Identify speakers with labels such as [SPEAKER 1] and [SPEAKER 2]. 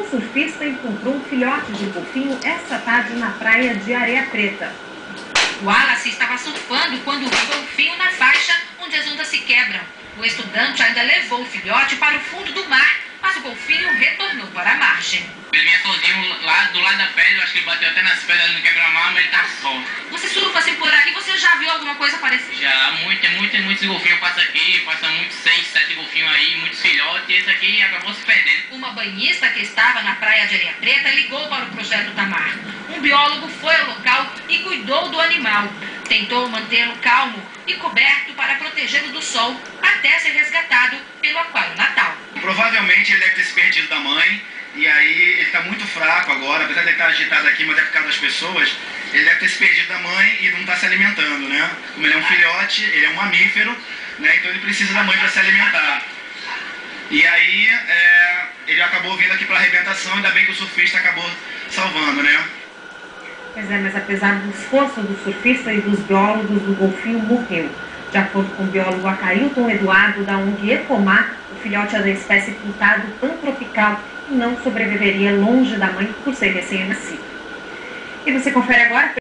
[SPEAKER 1] Um surfista encontrou um filhote de golfinho esta tarde na praia de Areia Preta.
[SPEAKER 2] O Wallace estava surfando quando viu o golfinho na faixa onde as ondas se quebram. O estudante ainda levou o filhote para o fundo do mar, mas o golfinho retornou para a margem.
[SPEAKER 3] Ele vinha sozinho lá do lado da pedra, acho que ele bateu até nas pedras no quebra-mar, mas ele tá só.
[SPEAKER 2] Você surfa assim por aqui, você já viu alguma coisa parecida?
[SPEAKER 3] Já, muitos golfinhos passam aqui, passam muitos 6, 7 golfinhos aí, muitos filhotes, e esse aqui acabou se perdendo.
[SPEAKER 2] Uma banhista que estava na praia de Areia Preta ligou para o Projeto Tamar. Um biólogo foi ao local e cuidou do animal. Tentou mantê-lo calmo e coberto para protegê-lo do sol até ser resgatado pelo Aquário Natal.
[SPEAKER 4] Provavelmente ele deve ter se perdido da mãe e aí ele está muito fraco agora, apesar de ele estar agitado aqui, mas é por causa das pessoas, ele deve ter se perdido da mãe e não está se alimentando, né? Como ele é um filhote, ele é um mamífero, né? Então ele precisa da mãe para se alimentar. E aí ele acabou vindo aqui para a arrebentação, ainda bem que o surfista acabou salvando, né?
[SPEAKER 1] Pois é, mas apesar do esforço do surfista e dos biólogos, o golfinho morreu. De acordo com o biólogo Acailton Eduardo, da ONG Ecomar, o filhote é da espécie pintado pantropical e não sobreviveria longe da mãe por ser recém-nascido. E você confere agora...